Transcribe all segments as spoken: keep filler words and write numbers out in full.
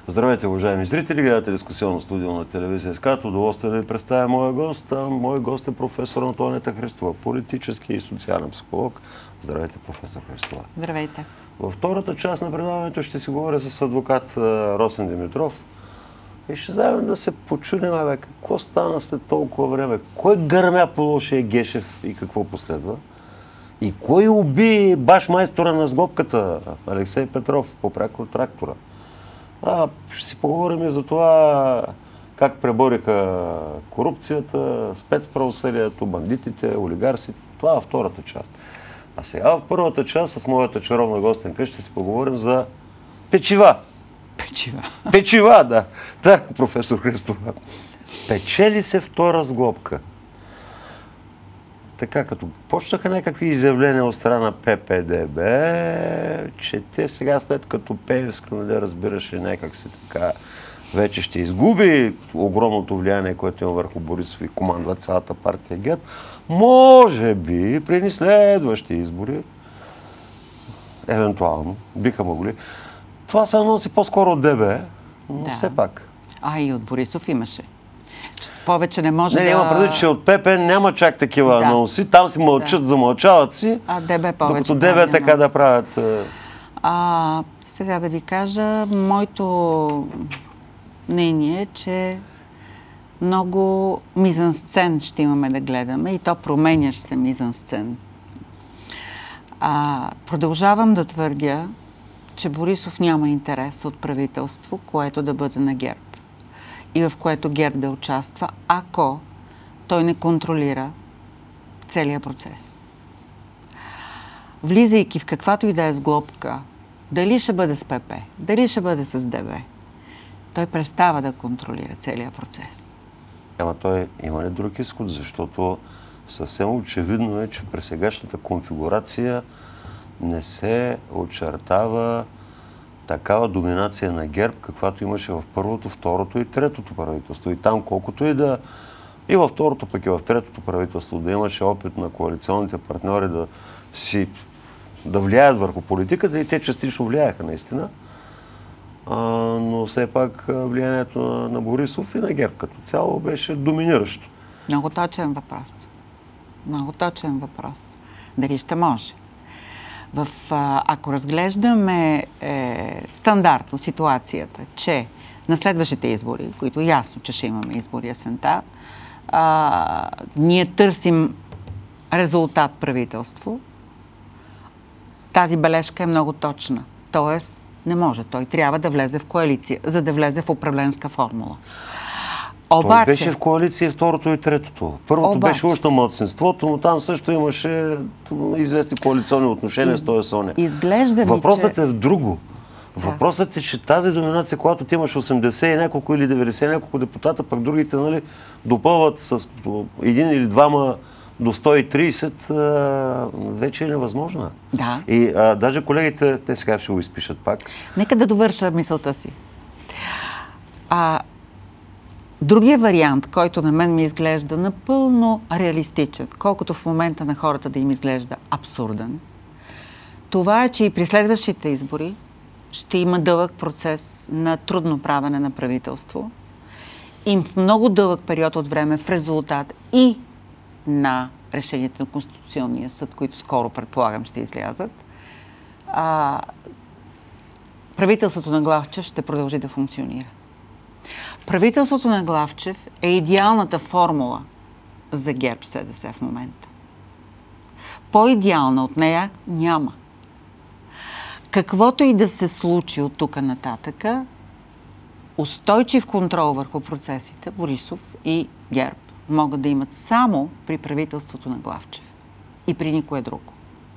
Здравейте, уважаеми зрители, гледате дискусионно студио на телевизия СКАТ. Удоволствие да ви представя моя гост. Мой гост е професор Антоанета Христова, политически и социален психолог. Здравейте, професор Христова. Здравейте. Във втората част на предаването ще си говоря с адвокат Росен Димитров и ще заедно да се почудим, бе, какво стана след толкова време, кой гърмя по лошия Гешев и какво последва. И кой уби баш майстора на сглобката, Алексей Петров, попряк от трактора. А, ще си поговорим и за това как пребориха корупцията, спецправосъдието, бандитите, олигарсите. Това е втората част. А сега в първата част с моята чаровна гостенка ще си поговорим за печива. Печива. Печива, да. Так, професор Христова. Печели се втора сглобка. Така, като почнаха някакви изявления от страна на П П Д Б, че те сега, след като Пеевска, нали, разбираше някак се така, вече ще изгуби огромното влияние, което има върху Борисов и командва цялата партия ГЕРБ, може би при следващи избори, евентуално, биха могли. Това се носи по-скоро от Д Б, но да. все пак. А и от Борисов имаше. Повече не може не, да... Не, има преди, че от П П няма чак такива да. анонси. Там си мълчат, да. замълчават си. А Д Б повече. Докато Д Б така да правят. А, сега да ви кажа, моето мнение е, че много мизансцен ще имаме да гледаме и то променящ се мизансцен. А, продължавам да твърдя, че Борисов няма интерес от правителство, което да бъде на ГЕРБ и в което ГЕРБ да участва, ако той не контролира целият процес. Влизайки в каквато и да е сглобка, дали ще бъде с П П, дали ще бъде с Д Б, той престава да контролира целият процес. Ама той има ли друг изход, защото съвсем очевидно е, че при сегашната конфигурация не се очертава такава доминация на ГЕРБ, каквато имаше в първото, второто и третото правителство. И там колкото и да... И във второто, пък и в третото правителство да имаше опит на коалиционните партньори да си... да влияят върху политиката и те частично влияеха наистина. А, но все пак влиянието на, на Борисов и на ГЕРБ като цяло беше доминиращо. Много точен въпрос. Много точен въпрос. Дали ще може? В, ако разглеждаме е, стандартно ситуацията, че на следващите избори, които ясно, че ще имаме избори есента, а, ние търсим резултат правителство, тази бележка е много точна. Тоест, не може. Той трябва да влезе в коалиция, за да влезе в управленска формула. Обаче, той беше в коалиция второто и третото. Първото обаче, беше уж на младсинството, но там също имаше известни коалиционни отношения из, с този Соня. Изглежда Въпросът че... е в друго. Да. Въпросът е, че тази доминация, когато ти имаш осемдесет и няколко или деветдесет и няколко депутата, пък другите, нали, допълват с един или двама до сто и трийсет, а, вече е невъзможна. Да. И а, даже колегите, те сега ще го изпишат пак. Нека да довърша мисълта си. А, Другия вариант, който на мен ми изглежда напълно реалистичен, колкото в момента на хората да им изглежда абсурден, това е, че и при следващите избори ще има дълъг процес на трудно правене на правителство и в много дълъг период от време в резултат и на решението на Конституционния съд, които скоро, предполагам, ще излязат, а, правителството на Главчев ще продължи да функционира. Правителството на Главчев е идеалната формула за ГЕРБ-С Д С в момента. По-идеална от нея няма. Каквото и да се случи от тук нататъка, устойчив контрол върху процесите Борисов и ГЕРБ могат да имат само при правителството на Главчев и при никое друго.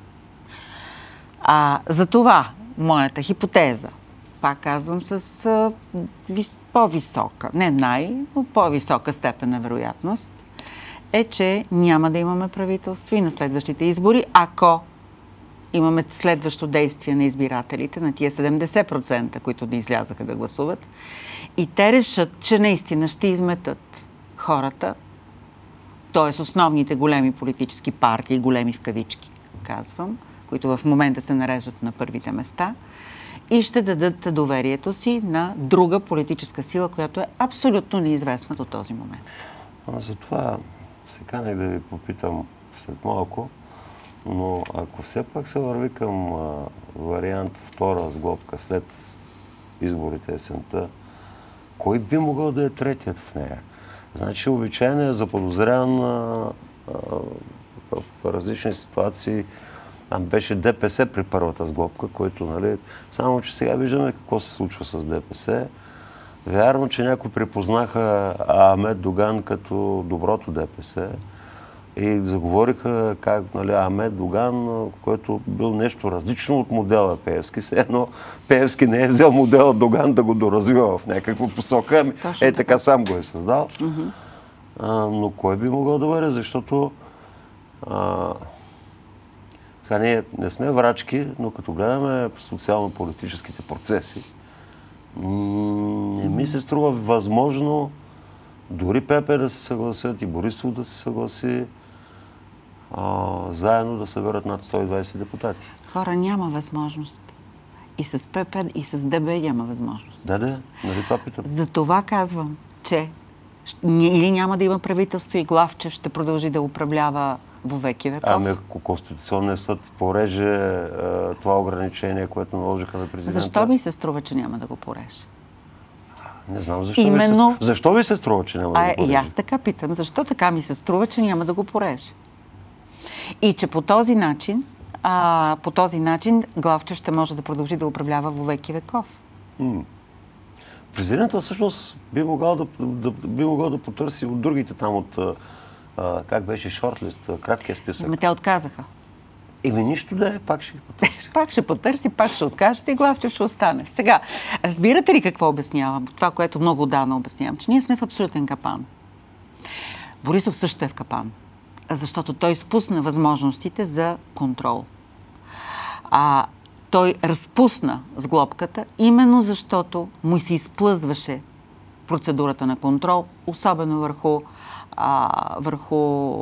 А за това моята хипотеза, пак казвам с а, ви, по-висока, не най, но по-висока степен на вероятност, е, че няма да имаме правителство и на следващите избори, ако имаме следващо действие на избирателите, на тия седемдесет процента, които не излязаха да гласуват, и те решат, че наистина ще изметат хората, т.е. основните големи политически партии, големи в кавички, казвам, които в момента се нареждат на първите места, и ще дадат доверието си на друга политическа сила, която е абсолютно неизвестна до този момент. А, затова се канех да ви попитам след малко, но ако все пак се върви към а, вариант втора сглобка след изборите есента, кой би могъл да е третият в нея? Значи обичайно е заподозрян а, а, в различни ситуации. Там беше ДПС при първата сглобка, който, нали, само че сега виждаме какво се случва с ДПС. Вярно, че някои припознаха Ахмед Доган като доброто ДПС и заговориха как, нали, Ахмед Доган, който бил нещо различно от модела Пеевски. Все едно Пеевски не е взел модела Доган да го доразвива в някаква посока. Ами, е, така сам го е създал. Mm-hmm. А, но кой би могъл да бъде? Защото а, сега ние не сме врачки, но като гледаме социално-политическите процеси, не ми се струва възможно дори Пепе да се съгласят и Борисов да се съгласи а, заедно да съберат над сто и двайсет депутати. Хора, няма възможност. И с Пепе, и с ДБ няма възможност. Да, да, нали това питам? За това казвам, че или няма да има правителство и Главчев ще продължи да управлява вовеки веков. Ами ако Конституционният съд пореже а, това ограничение, което наложиха на президента... Защо ми се струва, че няма да го пореже? Не знам защо, Именно... ви се... защо ви се струва, че няма а, да го пореже. И аз така питам, защо така ми се струва, че няма да го пореже? И че по този начин, а, по този начин Главчев ще може да продължи да управлява вовеки веков. М- Президентът всъщност би могъл да, да, би могъл да потърси от другите там от а, как беше шортлист, краткия списък. Ами те отказаха. Еми нищо да е, пак ще потърси. Пак ще потърси, пак ще откажете и Главчев ще остане. Сега, разбирате ли какво обяснявам? Това, което много отдавна обяснявам, че ние сме в абсолютен капан. Борисов също е в капан, защото той спусна възможностите за контрол. А той разпусна сглобката, именно защото му се изплъзваше процедурата на контрол, особено върху, а, върху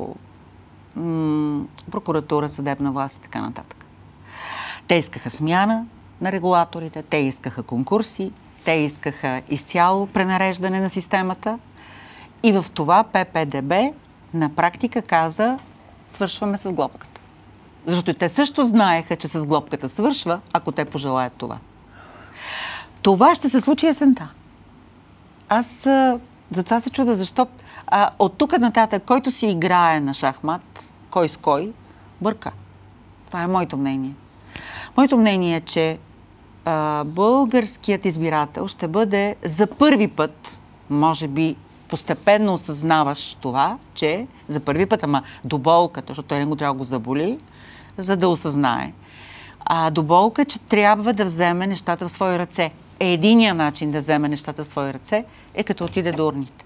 м- прокуратура, съдебна власт и така нататък. Те искаха смяна на регулаторите, те искаха конкурси, те искаха изцяло пренареждане на системата и в това ПП-ДБ на практика каза, свършваме с глобката. Защото те също знаеха, че с глобката свършва, ако те пожелаят това. Това ще се случи есента. Аз а, затова се чуда, защо а, от тук нататък, който си играе на шахмат, кой с кой, бърка. Това е моето мнение. Моето мнение е, че а, българският избирател ще бъде за първи път, може би постепенно осъзнаваш това, че за първи път, ама до болката, защото той не го трябва да го заболи, за да осъзнае. А до болка, че трябва да вземе нещата в свои ръце. Единият начин да вземе нещата в свои ръце е като отиде до урните.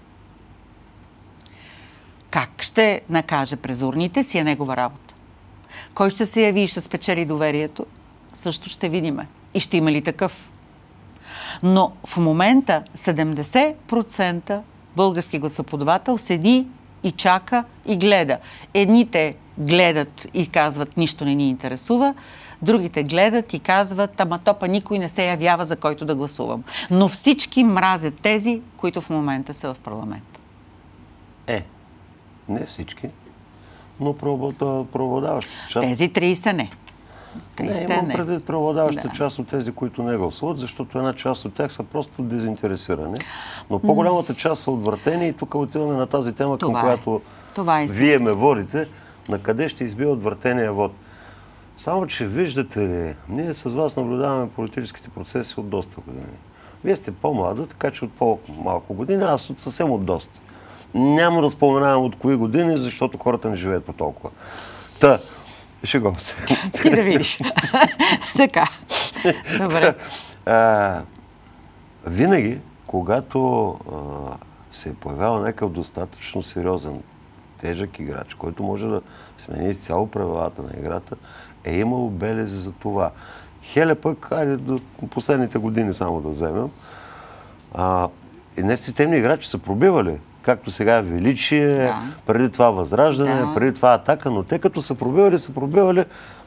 Как ще накаже през урните, си е негова работа. Кой ще се яви и ще спечели доверието, също ще видиме. И ще има ли такъв. Но в момента седемдесет процента български гласоподавател седи и чака и гледа. Едните гледат и казват, нищо не ни интересува, другите гледат и казват, ама топа никой не се явява, за който да гласувам. Но всички мразят тези, които в момента са в парламент. Е, не всички, но преобладаващата част... Тези трийсет не. Не, имам предвид преобладаващата да. част от тези, които не гласуват, защото една част от тях са просто дезинтересирани. Но по-голямата част са отвратени и тук отиваме на тази тема, това към е. която това е. вие ме водите, на къде ще избие отвратения вод. Само, че виждате ли, ние с вас наблюдаваме политическите процеси от доста години. Вие сте по-млада, така че от по-малко години, аз от съвсем от доста. Няма да споменавам от кои години, защото хората не живеят по толкова. Та, шегувам се. Ти да видиш. Така. Добре. А, винаги, когато а, се е появял някакъв достатъчно сериозен, тежък играч, който може да смени изцяло правилата на играта, е имало белези за това. Хеле пък, айде до последните години само да вземем, а, и несистемни играчи са пробивали. Както сега е Величие, да. преди това Възраждане, да. преди това Атака, но те като са пробивали, са пробивали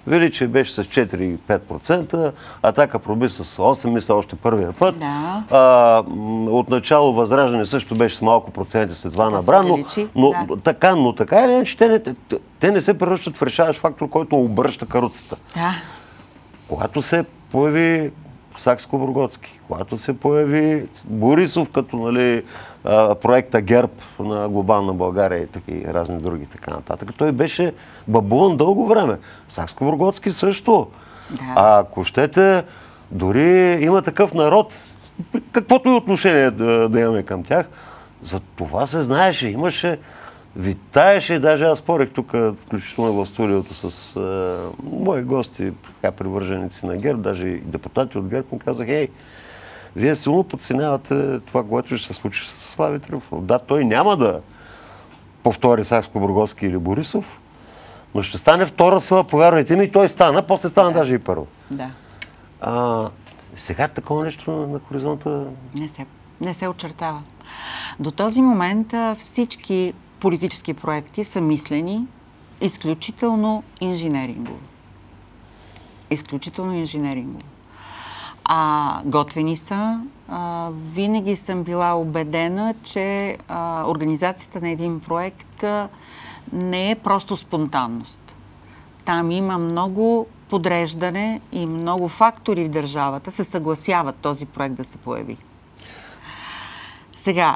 Величие беше с четири-пет процента, Атака проби с осем, мисля, още първия път. Да. А, отначало Възраждане също беше с малко проценти, след това набра, но, но, да. така, но така или иначе, те не, те, те не се превръщат в решаващ фактор, който обръща каруцата. Да. Когато се появи Сакскобургготски, когато се появи Борисов като, нали, проекта ГЕРБ на глобална България и таки разни други така нататък. Той беше бабуан дълго време. Сакскобургготски също. Да. А ако щете, дори има такъв народ, каквото и отношение да, да имаме към тях, за това се знаеше, имаше, витаеше, даже аз спорих тук, включително в студиото с е, мои гости, така привърженици на ГЕРБ, даже и депутати от ГЕРБ, ми казах, ей, вие силно подценявате това, което ще се случи с Слави Трифонов. Да, той няма да повтори Сакскобургготски или Борисов, но ще стане втора сила, повярвайте ми, и той стана, после стана да. даже и първо. Да. А, сега такова нещо на хоризонта... Не се, не се очертава. До този момент всички политически проекти са мислени изключително инженерингово. Изключително инженерингово. А, готвени са. А, винаги съм била убедена, че а, организацията на един проект а, не е просто спонтанност. Там има много подреждане и много фактори в държавата се съгласяват този проект да се появи. Сега,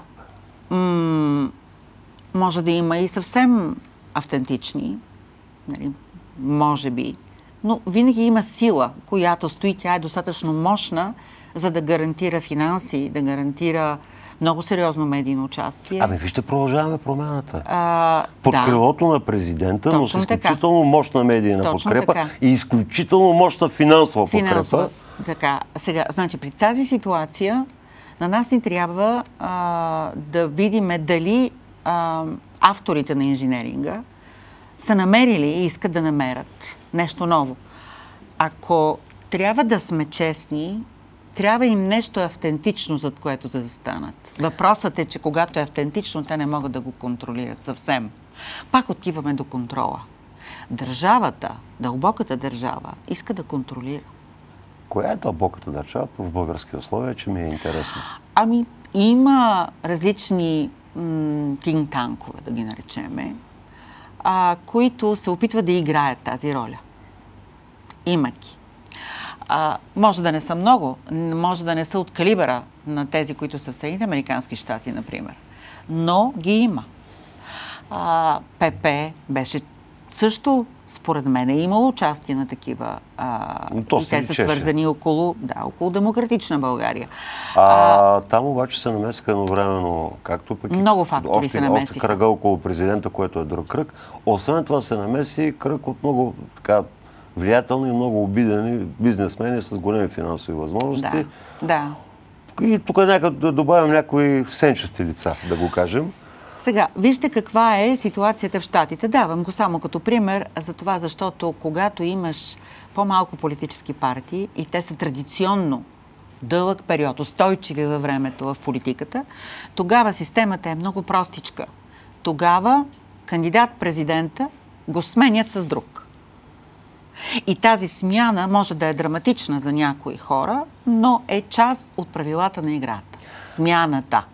м- може да има и съвсем автентични, нали, може би, но винаги има сила, която стои, тя е достатъчно мощна, за да гарантира финанси, да гарантира много сериозно медийно участие. Ами вижте, продължаваме промяната. А, Под да. крилото на президента, но с Точно изключително така. Мощна медийна Точно подкрепа така. и изключително мощна финансова, Финансова, подкрепа. така. Сега, значи, при тази ситуация на нас ни трябва а, да видим дали а, авторите на инженеринга са намерили и искат да намерят нещо ново. Ако трябва да сме честни, трябва им нещо автентично, зад което да застанат. Въпросът е, че когато е автентично, те не могат да го контролират съвсем. Пак отиваме до контрола. Държавата, дълбоката държава, иска да контролира. Коя е дълбоката държава в български условия, че ми е интересно? Ами, има различни тинг-танкове, да ги наречеме, а, които се опитват да играят тази роля. Има ги. А, може да не са много, може да не са от калибъра на тези, които са в Съединените американски щати, например. Но ги има. А, ПП беше също, според мен, е имало участие на такива. А, и те са чеше. свързани около, да, около демократична България. А, а там обаче се намесиха едновременно, както пък много фактори още, се намесиха. Още кръга около президента, което е друг кръг. Освен това се намеси кръг от много така влиятелни и много обидени бизнесмени с големи финансови възможности. Да, да. И тук някак да добавим някои сенчести лица, да го кажем. Сега, вижте каква е ситуацията в Щатите. Давам го само като пример за това, защото когато имаш по-малко политически партии и те са традиционно дълъг период, устойчиви във времето в политиката, тогава системата е много простичка. Тогава кандидат-президента го сменят с друг. И тази смяна може да е драматична за някои хора, но е част от правилата на играта. Смяната.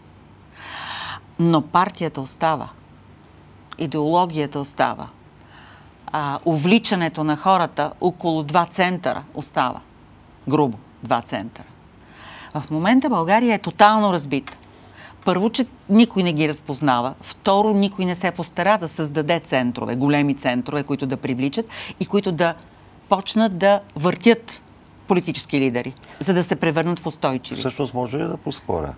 Но партията остава. Идеологията остава. А, увличането на хората около два центъра остава. Грубо, два центъра. В момента България е тотално разбита. Първо, че никой не ги разпознава. Второ, никой не се постара да създаде центрове, големи центрове, които да привличат и които да почнат да въртят политически лидери, за да се превърнат в устойчиви. Всъщност може ли да поспоря?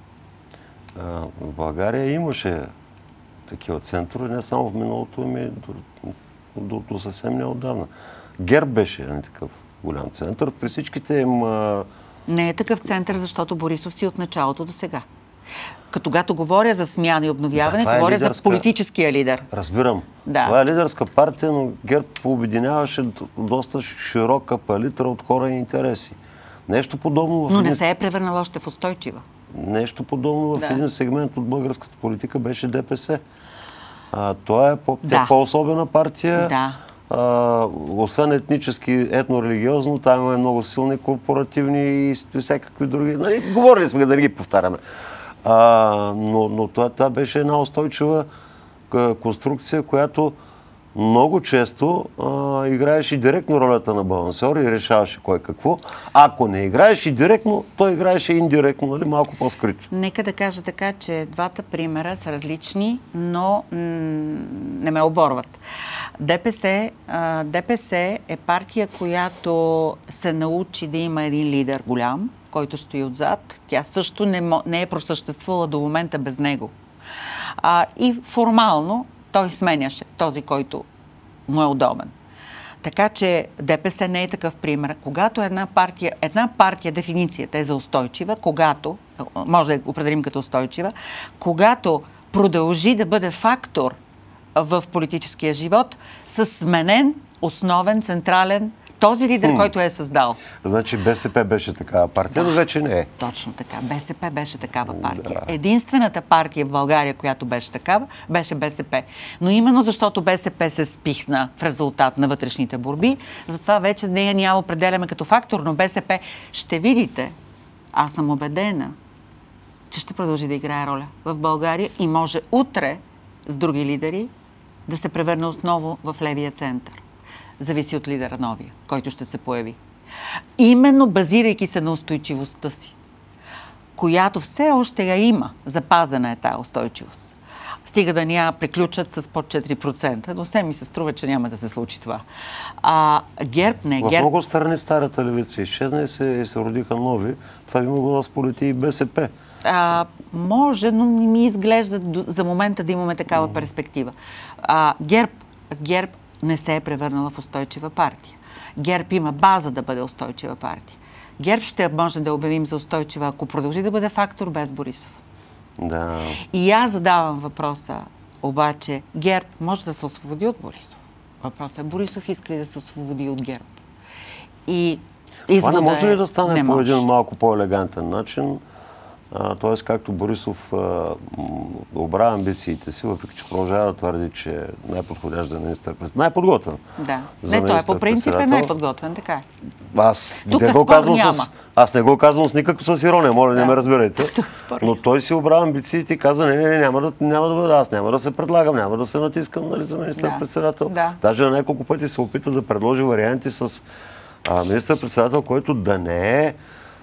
В България имаше такива центрове, не само в миналото, ами до, до, до съвсем неотдавна. ГЕРБ беше не такъв голям център. При всичките им... А... Не е такъв център, защото Борисов си от началото до сега. Като когато говоря за смяна и обновяване, да, е говоря лидерска... за политическия лидер. Разбирам. Да. Това е лидерска партия, но ГЕРБ обединяваше доста широка палитра от хора и интереси. Нещо подобно в... Но не се е превърнало още в устойчива. Нещо подобно в да. един сегмент от българската политика беше ДПС. А, това е по- да. по-особена партия. Да. а, освен етнически, етнорелигиозно, там имаме много силни корпоративни и всякакви други. Нали, говорили сме да не ги повтаряме. А, но но това, това беше една устойчива конструкция, която много често а, играеше директно ролята на балансьор и решаваше кой какво. Ако не играеше директно, той играеше индиректно, нали, малко по-скрито. Нека да кажа така, че двата примера са различни, но м- не ме оборват. ДПС, а, ДПС е партия, която се научи да има един лидер голям, който стои отзад. Тя също не, мо, не е просъществувала до момента без него. А, и формално той сменяше този, който му е удобен. Така че ДПС не е такъв пример. Когато една партия, една партия, дефиницията е за устойчива, когато, може да определим като устойчива, когато продължи да бъде фактор в политическия живот с сменен основен, централен, този лидер, hmm. който е създал. Значи БСП беше такава партия, да, но вече не е. Точно така. БСП беше такава партия. Да. Единствената партия в България, която беше такава, беше БСП. Но именно защото БСП се спихна в резултат на вътрешните борби, затова вече нея няма определяме като фактор, но БСП ще видите, аз съм убедена, че ще продължи да играе роля в България и може утре с други лидери да се превърне отново в левия център. Зависи от лидера новия, който ще се появи. Именно базирайки се на устойчивостта си, която все още я има, запазена е тая устойчивост. Стига да ни я приключат с под четири процента, но все ми се струва, че няма да се случи това. А ГЕРБ не е ГЕРБ. В много страни старата левица изчезна и се, и се родиха нови. Това би могло да сполети и БСП. А, може, но не ми изглежда за момента да имаме такава mm-hmm. перспектива. А, ГЕРБ, ГЕРБ не се е превърнала в устойчива партия. ГЕРБ има база да бъде устойчива партия. ГЕРБ ще може да обявим за устойчива, ако продължи да бъде фактор без Борисов. Да. И аз задавам въпроса, обаче ГЕРБ може да се освободи от Борисов. Въпросът е, Борисов иска ли да се освободи от ГЕРБ? И това не може ли да стане не по може. един малко по-елегантен начин? Т.е. както Борисов а, обрава амбициите си, въпреки че продължава да твърди, че е най-подходящ за министър-председател. Най-подготвен. Да. Не, той е по принцип е най-подготвен, така е. Аз тук не го казвам няма. с, аз не го казвам с никакво с ирония, моля, да. Не ме разберете. Но той си обрава амбициите и каза, не, не, не, няма да, няма да бъда аз, няма да се предлагам, няма да се натискам, нали, за министър-председател. Да. Даже на няколко пъти се опита да предложи варианти с а, министър-председател, който да не е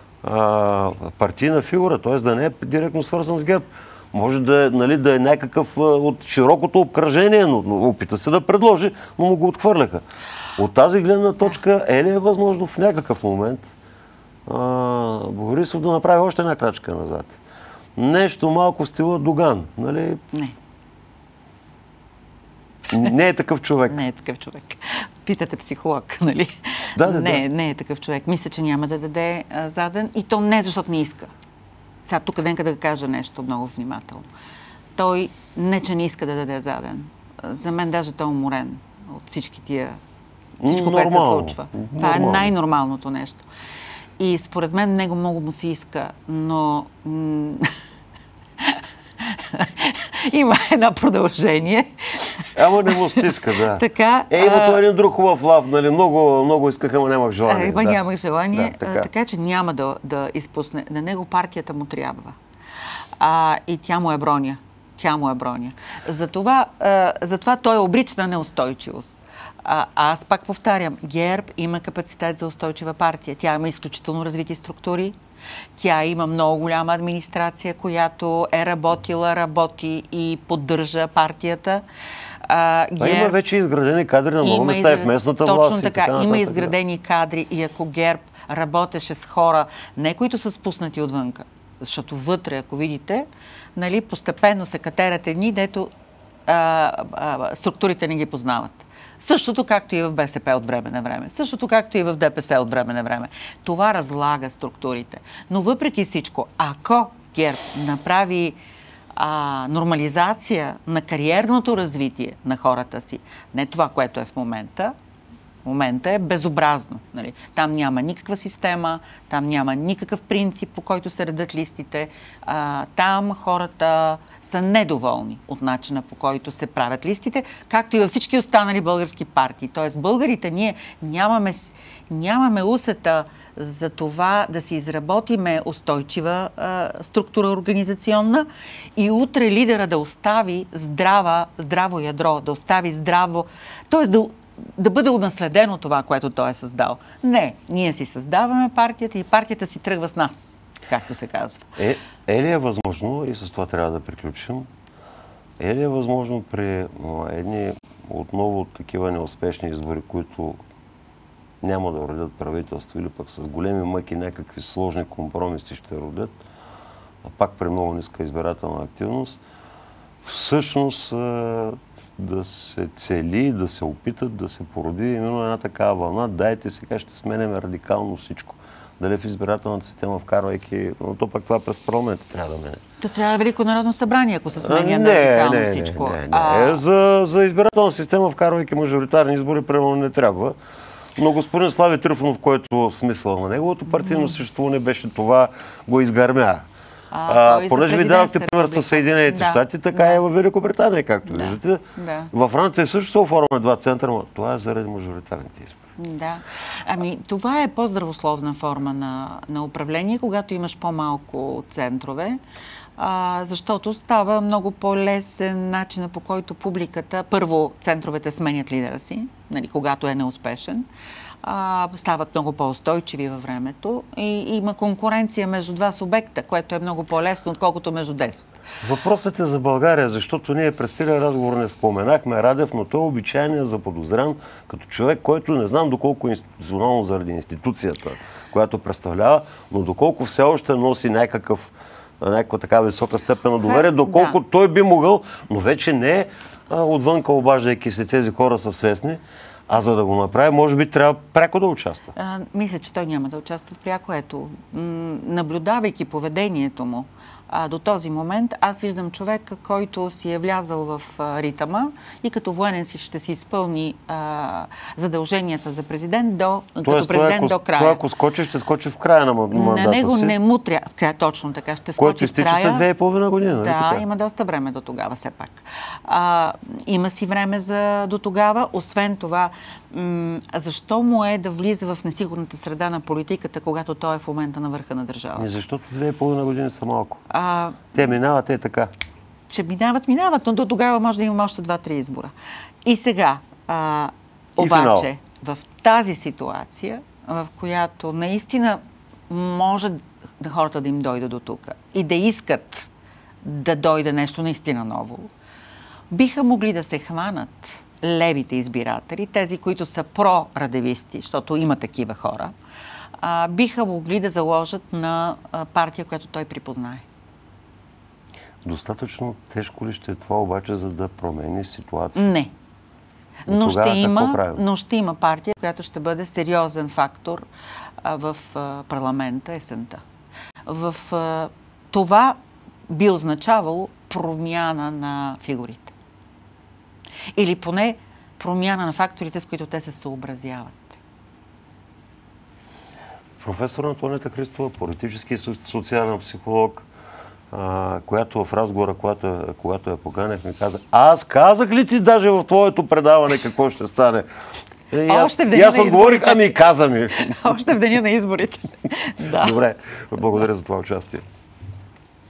а, партийна фигура, т.е. да не е директно свързан с ГЕРБ. Може да е, нали, да е някакъв а, от широкото обкръжение, но, но опита се да предложи, но му го отхвърляха. От тази гледна точка е ли е възможно в някакъв момент а, Борисов да направи още една крачка назад? Нещо малко в стила Доган, нали? Не. Не е такъв човек. Не е такъв човек. Питате психолог, нали? Да, да, не, да. не е такъв човек. Мисля, че няма да даде а, заден. И то не защото не иска. Сега тук денка да кажа нещо много внимателно. Той не, че не иска да даде заден. За мен даже той е уморен от всички тия... Всичко, което се случва. Това е най-нормалното нещо. И според мен него много му се иска, но... има едно продължение. Ама не му стиска, да. Така, е, има а... един друг хубав лав, нали? Много, много искаха, но нямах желание. Ема да. нямах желание, да, така. А, така че няма да, да изпусне. На него партията му трябва. А, и тя му е броня. Тя му е броня. Затова, а, затова той е обрича на неустойчивост. А, аз пак повтарям, ГЕРБ има капацитет за устойчива партия. Тя има изключително развити структури. Тя има много голяма администрация, която е работила, работи и поддържа партията. А, ГЕРБ... Има вече изградени кадри на много места и в местната Точно власт. Точно така. така има нататък, изградени кадри и ако ГЕРБ работеше с хора, не които са спуснати отвънка, защото вътре, ако видите, нали, постепенно се катерят едни, дето а, а, структурите не ги познават. Същото както и в БСП от време на време. Същото както и в ДПС от време на време. Това разлага структурите. Но въпреки всичко, ако ГЕРБ направи а, нормализация на кариерното развитие на хората си, не това, което е в момента, в момента е безобразно. Нали? Там няма никаква система, там няма никакъв принцип, по който се редат листите. А, там хората са недоволни от начина, по който се правят листите, както и във всички останали български партии. Тоест българите ние нямаме, нямаме усета за това да си изработиме устойчива а, структура организационна и утре лидера да остави здрава, здраво ядро, да остави здраво, т.е. да, да бъде унаследено това, което той е създал. Не, ние си създаваме партията и партията си тръгва с нас, както се казва. Е, е ли е възможно, и с това трябва да приключим, е ли е възможно при едни отново такива неуспешни избори, които няма да родят правителство или пък с големи мъки някакви сложни компромиси ще родят, а пак при много ниска избирателна активност, всъщност да се цели, да се опитат да се породи именно една такава вълна. Дайте сега ще сменяме радикално всичко. Дали в избирателната система вкарвайки, но то пък това през парламента трябва да мене. То трябва да Велико народно събрание, ако се сменя радикално не, всичко. Не, не, не. А... За, за избирателна система вкарвайки мажоритарни избори, примерно не трябва. Но господин Слави Трифонов, който смисъл на неговото партийно съществуване беше това, го изгърмя. А, а, понеже ви давахте пример с Съединените да, щати, така да. Е в Великобритания, както да, виждате. Да. Във Франция също се оформят два центъра, но това е заради мажоритарните избори. Да. Ами, това е по-здравословна форма на, на управление, когато имаш по-малко центрове, а, защото става много по-лесен начинът, по който публиката, първо центровете сменят лидера си, нали, когато е неуспешен, а, стават много по-устойчиви във времето и има конкуренция между два субекта, което е много по-лесно, отколкото между десет. Въпросът е за България, защото ние през целия разговор не споменахме Радев, но той е обичайният заподозрян като човек, който не знам доколко институционално заради институцията, която представлява, но доколко все още носи някакъв някаква така висока степен на доверие, доколко да. Той би могъл, но вече не а, отвънка обаждайки се тези хора са свестни, а за да го направи, може би трябва пряко да участва. А, мисля, че той няма да участва в пряко. Ето, наблюдавайки поведението му а, до този момент, аз виждам човек, който си е влязал в а, ритъма и като военен си ще си изпълни а, задълженията за президент до, като президент ако, до края. Той ако скочи, ще скочи в края на мандата На него си. не му трябва, в края точно така, ще скочи Който в края. Който след две и половина година. Да, така? Има доста време до тогава все пак. А, има си време за до тогава. Освен това, м- защо му е да влиза в несигурната среда на политиката, когато той е в момента на върха на държавата? Не, защото две и половина години са малко. А, те минават, те така. Че минават, минават, но до тогава може да имаме още два-три избора. И сега, а, и обаче, в тази ситуация, в която наистина може да хората да им дойде до тук и да искат да дойде нещо наистина ново, биха могли да се хванат левите избиратели, тези, които са про-радевисти, защото има такива хора, а, биха могли да заложат на а, партия, която той припознае. Достатъчно тежко ли ще е това обаче, за да промени ситуацията? Не. Но ще, има, но ще има партия, която ще бъде сериозен фактор а, в а, парламента есента. В а, това би означавало промяна на фигурите. Или поне промяна на факторите, с които те се съобразяват. Професор Антоанета Христова, политически и социален психолог, Uh, която в разговора, когато, когато я поканях, ми каза: аз казах ли ти даже в твоето предаване какво ще стане? И аз, и аз отговорих, ами каза ми. Още в деня на изборите. Да. Добре, благодаря за това участие.